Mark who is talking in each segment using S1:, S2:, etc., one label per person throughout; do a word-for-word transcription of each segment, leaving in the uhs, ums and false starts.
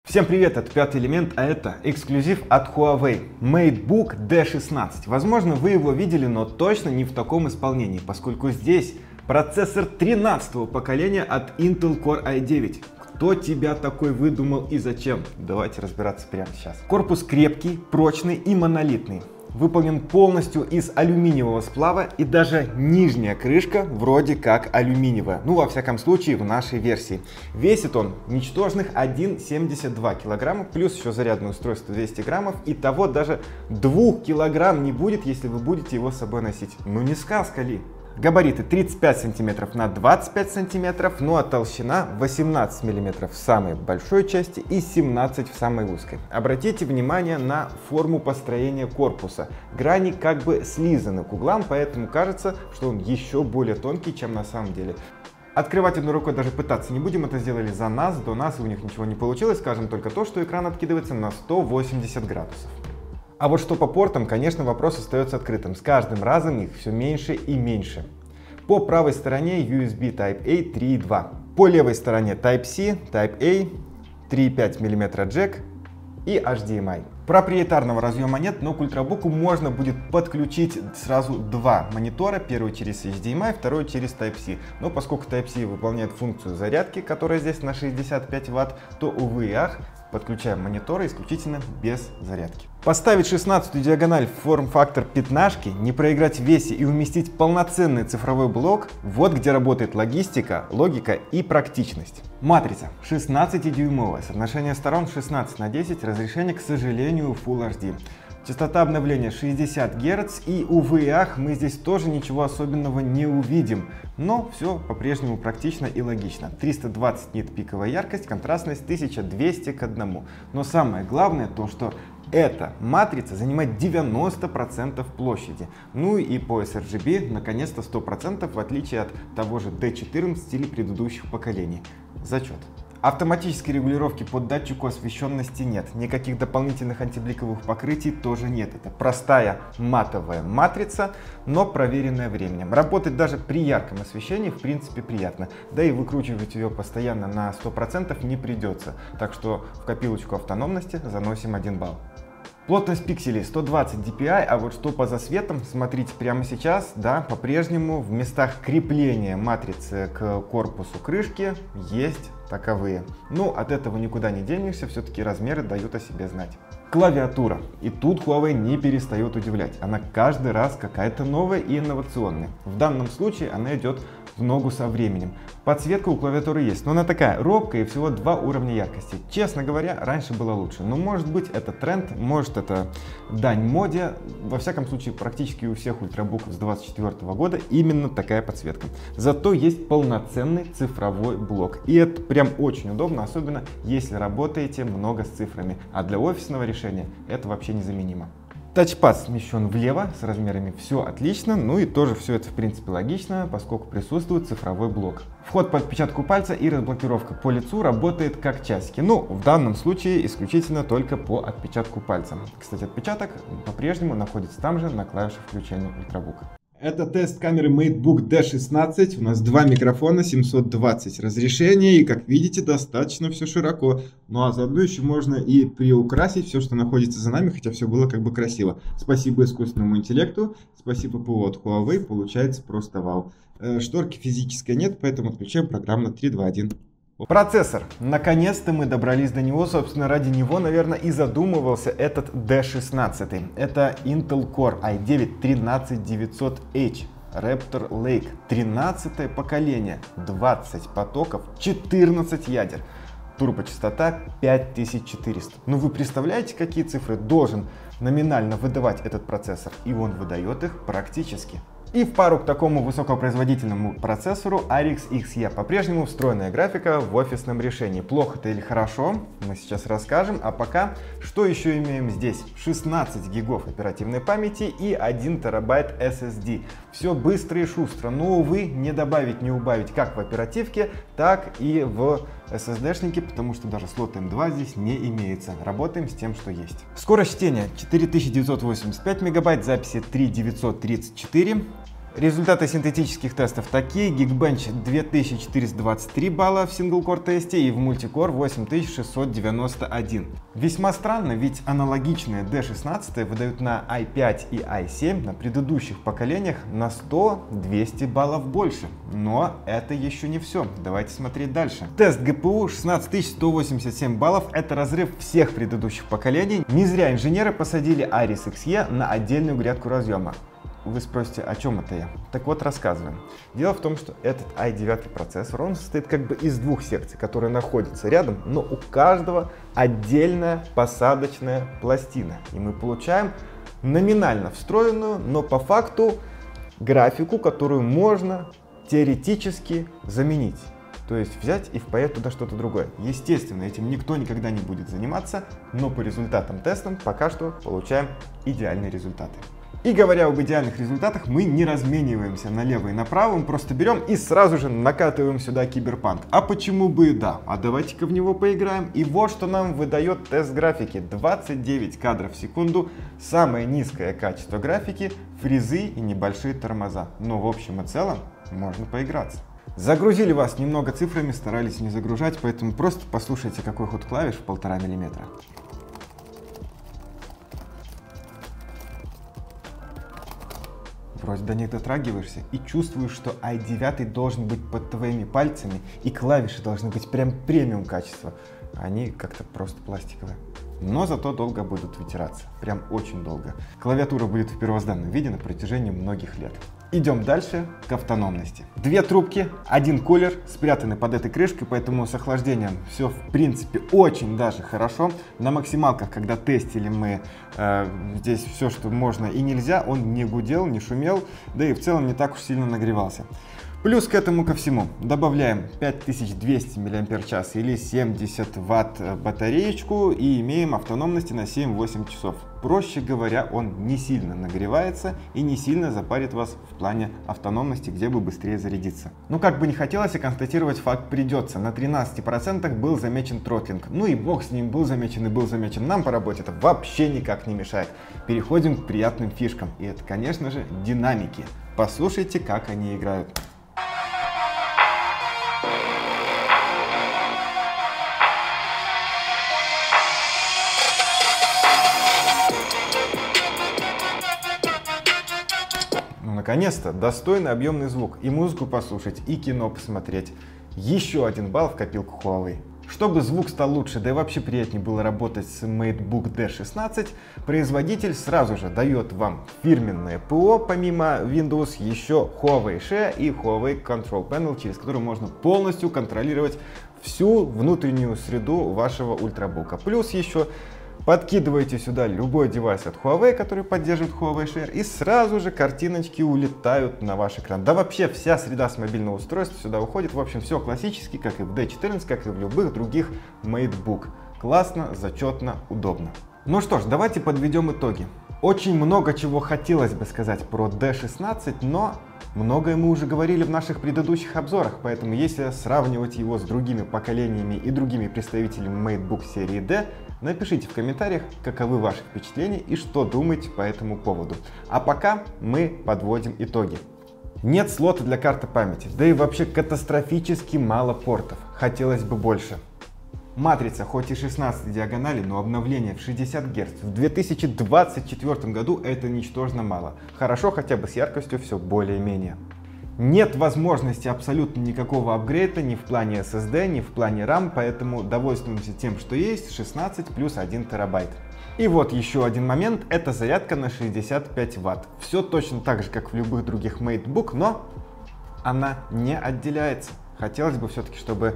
S1: Всем привет, это Пятый Элемент, а это эксклюзив от Huawei MateBook ди шестнадцать. Возможно, вы его видели, но точно не в таком исполнении, поскольку здесь процессор тринадцатого поколения от Intel Core ай девять. Кто тебя такой выдумал и зачем? Давайте разбираться прямо сейчас. Корпус крепкий, прочный и монолитный. Выполнен полностью из алюминиевого сплава, и даже нижняя крышка вроде как алюминиевая. Ну, во всяком случае, в нашей версии. Весит он ничтожных один целых семьдесят два килограмма, плюс еще зарядное устройство двести граммов. Итого даже двух килограмм не будет, если вы будете его с собой носить. Ну не сказка ли? Габариты тридцать пять сантиметров на двадцать пять сантиметров, ну а толщина восемнадцать миллиметров в самой большой части и семнадцать в самой узкой. Обратите внимание на форму построения корпуса. Грани как бы слизаны к углам, поэтому кажется, что он еще более тонкий, чем на самом деле. Открывать одной рукой даже пытаться не будем, это сделали за нас, до нас, и у них ничего не получилось. Скажем только то, что экран откидывается на сто восемьдесят градусов. А вот что по портам, конечно, вопрос остается открытым. С каждым разом их все меньше и меньше. По правой стороне ю эс би Type-A три и два. По левой стороне Type-C, Type-A, три и пять миллиметра джек и эйч ди эм ай. Проприетарного разъема нет, но к ультрабуку можно будет подключить сразу два монитора. Первый через эйч ди эм ай, второй через Type-C. Но поскольку Type-C выполняет функцию зарядки, которая здесь на шестьдесят пять ватт, то, увы и ах, подключаем мониторы исключительно без зарядки. Поставить шестнадцатую диагональ в форм-фактор пятнашки, не проиграть в весе и уместить полноценный цифровой блок — вот где работает логистика, логика и практичность. Матрица шестнадцатидюймовая, соотношение сторон шестнадцать на десять, разрешение, к сожалению, Full эйч ди. Частота обновления шестьдесят герц, и, увы и ах, мы здесь тоже ничего особенного не увидим. Но все по-прежнему практично и логично. триста двадцать нит пиковая яркость, контрастность тысяча двести к одному. Но самое главное то, что эта матрица занимает девяносто процентов площади. Ну и по эс эр джи би наконец-то сто процентов, в отличие от того же ди четырнадцать или предыдущих поколений. Зачет. Автоматической регулировки по датчику освещенности нет, никаких дополнительных антибликовых покрытий тоже нет. Это простая матовая матрица, но проверенная временем. Работать даже при ярком освещении в принципе приятно, да и выкручивать ее постоянно на сто процентов не придется, так что в копилочку автономности заносим один балл. Плотность пикселей сто двадцать ди пи ай, а вот что по засветам, смотрите прямо сейчас, да, по-прежнему в местах крепления матрицы к корпусу крышки есть таковые. Ну, от этого никуда не денешься, все-таки размеры дают о себе знать. Клавиатура. И тут Huawei не перестает удивлять. Она каждый раз какая-то новая и инновационная. В данном случае она идет в ногу со временем. Подсветка у клавиатуры есть, но она такая робкая и всего два уровня яркости. Честно говоря, раньше было лучше. Но может быть это тренд, может это дань моде. Во всяком случае, практически у всех ультрабуков с двадцать четвёртого года именно такая подсветка. Зато есть полноценный цифровой блок. И это прям очень удобно, особенно если работаете много с цифрами. А для офисного решения это вообще незаменимо. Тачпад смещен влево, с размерами все отлично, ну и тоже все это в принципе логично, поскольку присутствует цифровой блок. Вход по отпечатку пальца и разблокировка по лицу работает как часики, ну в данном случае исключительно только по отпечатку пальца. Кстати, отпечаток по-прежнему находится там же на клавише включения ультрабука. Это тест камеры MateBook ди шестнадцать. У нас два микрофона, семьсот двадцать разрешения, и как видите, достаточно все широко. Ну а заодно еще можно и приукрасить все, что находится за нами, хотя все было как бы красиво. Спасибо искусственному интеллекту, спасибо ПО от Huawei, получается просто вау. Шторки физической нет, поэтому отключаем программно три, два, один. Процессор. Наконец-то мы добрались до него, собственно, ради него, наверное, и задумывался этот ди шестнадцать. Это Intel Core ай девять тринадцать девятьсот эйч Raptor Lake, тринадцатое поколение, двадцать потоков, четырнадцать ядер. Турбочастота пять тысяч четыреста. Ну вы представляете, какие цифры должен номинально выдавать этот процессор? И он выдает их практически. И в пару к такому высокопроизводительному процессору ар икс икс и по-прежнему встроенная графика в офисном решении. Плохо это или хорошо, мы сейчас расскажем. А пока, что еще имеем здесь? шестнадцать гигов оперативной памяти и один терабайт эс эс ди. Все быстро и шустро, но, увы, не добавить, не убавить как в оперативке, так и в эс эс ди-шнике, потому что даже слот эм два здесь не имеется. Работаем с тем, что есть. Скорость чтения четыре тысячи девятьсот восемьдесят пять мегабайт, записи три тысячи девятьсот тридцать четыре. Результаты синтетических тестов такие. Geekbench две тысячи четыреста двадцать три балла в сингл-кор тесте и в мультикор восемь тысяч шестьсот девяносто один. Весьма странно, ведь аналогичные ди шестнадцать выдают на ай пять и ай семь на предыдущих поколениях на сто — двести баллов больше. Но это еще не все. Давайте смотреть дальше. Тест джи пи ю шестнадцать тысяч сто восемьдесят семь баллов. Это разрыв всех предыдущих поколений. Не зря инженеры посадили Iris икс и на отдельную грядку разъема. Вы спросите, о чем это я? Так вот, рассказываем. Дело в том, что этот ай девять процессор, он состоит как бы из двух секций, которые находятся рядом, но у каждого отдельная посадочная пластина. И мы получаем номинально встроенную, но по факту графику, которую можно теоретически заменить. То есть взять и впаять туда что-то другое. Естественно, этим никто никогда не будет заниматься, но по результатам тестов пока что получаем идеальные результаты. И говоря об идеальных результатах, мы не размениваемся налево и направо, мы просто берем и сразу же накатываем сюда Киберпанк. А почему бы и да? А давайте-ка в него поиграем. И вот что нам выдает тест графики. двадцать девять кадров в секунду, самое низкое качество графики, фризы и небольшие тормоза. Но в общем и целом можно поиграться. Загрузили вас немного цифрами, старались не загружать, поэтому просто послушайте, какой ход клавиш в полтора миллиметра. Вроде до них дотрагиваешься и чувствуешь, что ай девять должен быть под твоими пальцами и клавиши должны быть прям премиум качества. Они как-то просто пластиковые. Но зато долго будут вытираться. Прям очень долго. Клавиатура будет в первозданном виде на протяжении многих лет. Идем дальше к автономности. Две трубки, один кулер спрятаны под этой крышкой, поэтому с охлаждением все в принципе очень даже хорошо. На максималках, когда тестили мы э, здесь все, что можно и нельзя, он не гудел, не шумел, да и в целом не так уж сильно нагревался. Плюс к этому ко всему добавляем пять тысяч двести мАч или семьдесят ватт батареечку и имеем автономности на семь-восемь часов. Проще говоря, он не сильно нагревается и не сильно запарит вас в плане автономности, где бы быстрее зарядиться. Ну как бы не хотелось, и констатировать факт придется. На тринадцати процентах был замечен тротлинг. Ну и бог с ним, был замечен и был замечен. Нам по работе это вообще никак не мешает. Переходим к приятным фишкам. И это, конечно же, динамики. Послушайте, как они играют. Наконец-то достойный объемный звук, и музыку послушать, и кино посмотреть. Еще один балл в копилку Huawei. Чтобы звук стал лучше, да и вообще приятнее было работать с MateBook ди шестнадцать, производитель сразу же дает вам фирменное ПО, помимо Windows, еще Huawei Share и Huawei Control Panel, через который можно полностью контролировать всю внутреннюю среду вашего ультрабука. Плюс еще подкидываете сюда любой девайс от Huawei, который поддерживает Huawei Share, и сразу же картиночки улетают на ваш экран. Да вообще вся среда с мобильного устройства сюда уходит. В общем, все классически, как и в ди четырнадцать, как и в любых других MateBook. Классно, зачетно, удобно. Ну что ж, давайте подведем итоги. Очень много чего хотелось бы сказать про ди шестнадцать, но многое мы уже говорили в наших предыдущих обзорах, поэтому если сравнивать его с другими поколениями и другими представителями MateBook серии D, напишите в комментариях, каковы ваши впечатления и что думаете по этому поводу. А пока мы подводим итоги. Нет слота для карты памяти, да и вообще катастрофически мало портов. Хотелось бы больше. Матрица хоть и шестнадцать диагоналей, но обновление в шестьдесят герц в две тысячи двадцать четвёртом году это ничтожно мало. Хорошо хотя бы с яркостью все более-менее. Нет возможности абсолютно никакого апгрейда ни в плане эс эс ди, ни в плане RAM, поэтому довольствуемся тем, что есть, шестнадцать плюс один терабайт. И вот еще один момент, это зарядка на шестьдесят пять ватт. Все точно так же, как в любых других MateBook, но она не отделяется. Хотелось бы все-таки, чтобы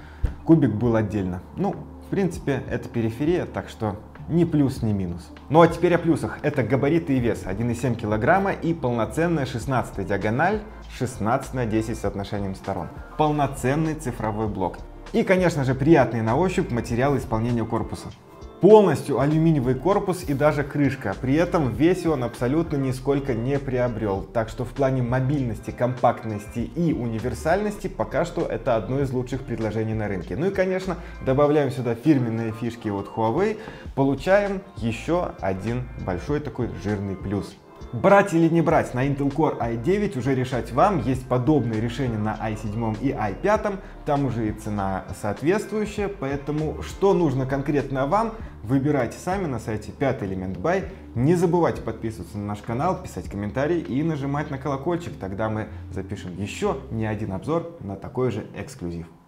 S1: кубик был отдельно. Ну, в принципе, это периферия, так что ни плюс, ни минус. Ну а теперь о плюсах. Это габариты и вес один и семь килограмма и полноценная шестнадцатая диагональ, шестнадцать на десять соотношением сторон. Полноценный цифровой блок. И, конечно же, приятный на ощупь материал исполнения корпуса. Полностью алюминиевый корпус и даже крышка. При этом в весе он абсолютно нисколько не приобрел. Так что в плане мобильности, компактности и универсальности пока что это одно из лучших предложений на рынке. Ну и, конечно, добавляем сюда фирменные фишки от Huawei. Получаем еще один большой такой жирный плюс. Брать или не брать на Intel Core ай девять уже решать вам. Есть подобные решения на ай семь и ай пять. Там уже и цена соответствующая. Поэтому что нужно конкретно вам, выбирайте сами на сайте пятый элемент бай. Не забывайте подписываться на наш канал, писать комментарии и нажимать на колокольчик. Тогда мы запишем еще не один обзор на такой же эксклюзив.